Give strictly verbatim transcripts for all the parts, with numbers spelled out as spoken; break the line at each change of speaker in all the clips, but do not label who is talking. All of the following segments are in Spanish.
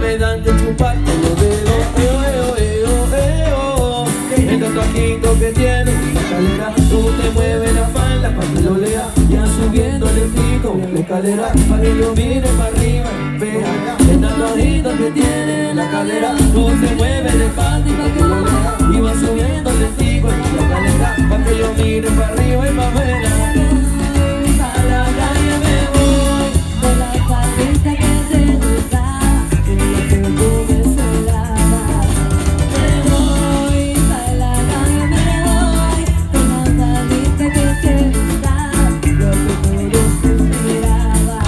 me dan que chuparte los dedos. Eo, eo, eo, eo. El tatuajito que tiene la escalera, tú te mueves la falda pa' que lo lea. Ya subiendo lentico la escalera, pa' que yo mire pa' arriba y vea. El tatuajito que tiene la cadera, tú se mueve de espalda y pa' que lo lea. Y va subiendo lentico la escalera, pa' que yo mire pa' arriba y pa' afuera. A la calle me voy,
con la palita que te gustaba, con la que tú me solabas. Me voy, a la calle me voy, con la palita que te gustaba, lo que todos esperaban.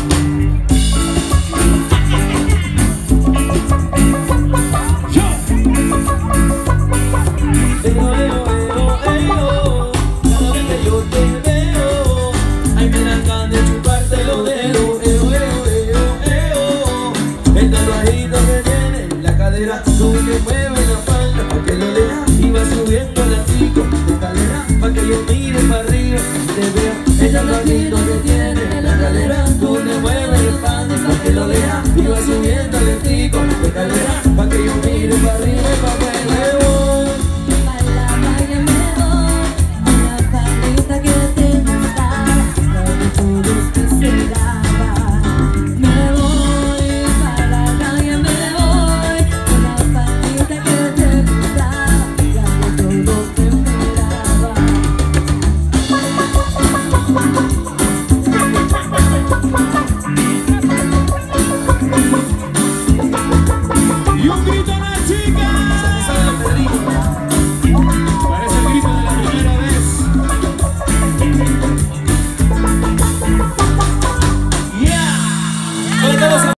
Eo, eo, eo, eo. Cada vez que yo te veo, ay, me dan ganas de chuparte los dedos. Eo, eo, eo, eo. El tatuajito que tiene la cadera, tú que mueves la falda pa' que lo lea. Y va subiendo la chica de escalera, pa' que yo mire pa' arriba y te vea. El tatuajito que tiene la cadera, tú te mueves la espalda pa' que lo lea. Y va subiendo el chico de escalera,